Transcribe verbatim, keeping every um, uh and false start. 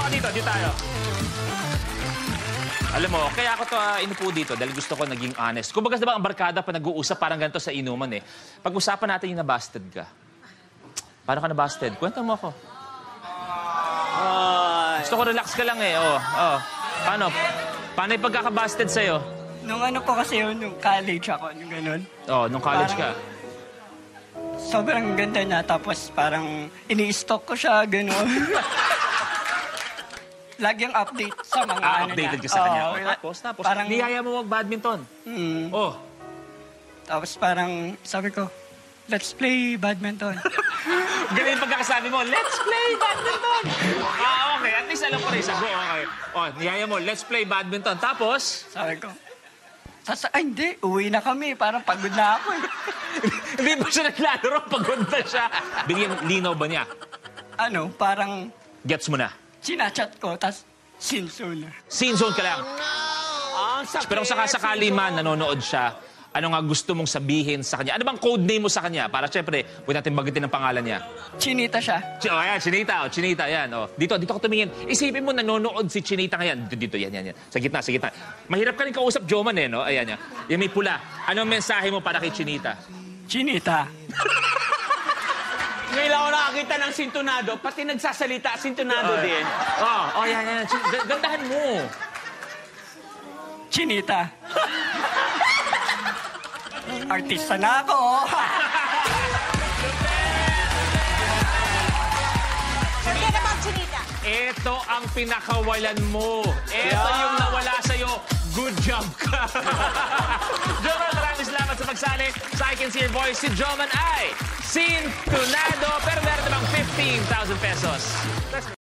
ka dito, dito tayo. Alam mo, kaya ako to uh, inupo dito dahil gusto ko naging honest. Kung bagas diba ang barkada pa nag-uusap parang ganito sa inuman eh. Pag-usapan natin yung nabasted ka. Paano ka nabasted? Kwenta mo ako. Ay. Gusto ko relax ka lang eh. Oh, oh. Paano? Paano yung pagkakabasted sa'yo? Nung ano po kasi yun, nung college ako, nung ganun. Oh, nung college Parang- ka. Sobrang ganda niya, tapos parang ini-stalk ko siya, gano'n. Lagi ang update sa mga Ah, ano updated niya. ka sa kanya. Oo, Oh, tapos, tapos. Parang, Niyaya mo mag-badminton. hmm, Oh. tapos parang sabi ko, let's play badminton. Ganun yung pagkakasabi mo, let's play badminton! Ah, okay. At least alam ko rin sa go. Okay. Oh, niyaya mo, let's play badminton. Tapos? Sabi ko, Sasa, ay hindi, uwi na kami, parang pagod na ako eh. Hindi ba siya naglalaro? Pagod na siya. Bigyan linaw ba niya? Ano, parang Gets mo na. sinachat ko, tas sinso na. Scene zone ka lang. Ang sakit. Pero kung sakasakali man nanonood siya, ano nga gusto mong sabihin sa kanya? Ano bang code name mo sa kanya? Para syempre, huwag natin bagitin ang pangalan niya. Chinita siya. Ch- Oh, ayan, Chinita. Oh, Chinita, yan. Oh. Dito, dito ka tumingin. Isipin mo, nanonood si Chinita ngayon. Dito, dito, yan, yan, yan. Sa gitna, sa gitna. Mahirap ka rin kausap, Joman, eh, no? Ayan, yan. Yan may pula. Anong mensahe mo para kay Chinita? Chinita. Ngayon ako nakakita ng sintonado, pati nagsasalita, sintonado din. Oh, oh, yan, yan. Chin- g- Gandahan mo. Chinita. Artista na ako. Forget about Chinita. Ito ang pinakawalan mo. Ito yung nawala sa'yo. Good job ka. Joman, maraming salamat sa pagsali. Sa I Can See Your Voice, si Joman ay Sintunado. Pero meron namang fifteen thousand pesos.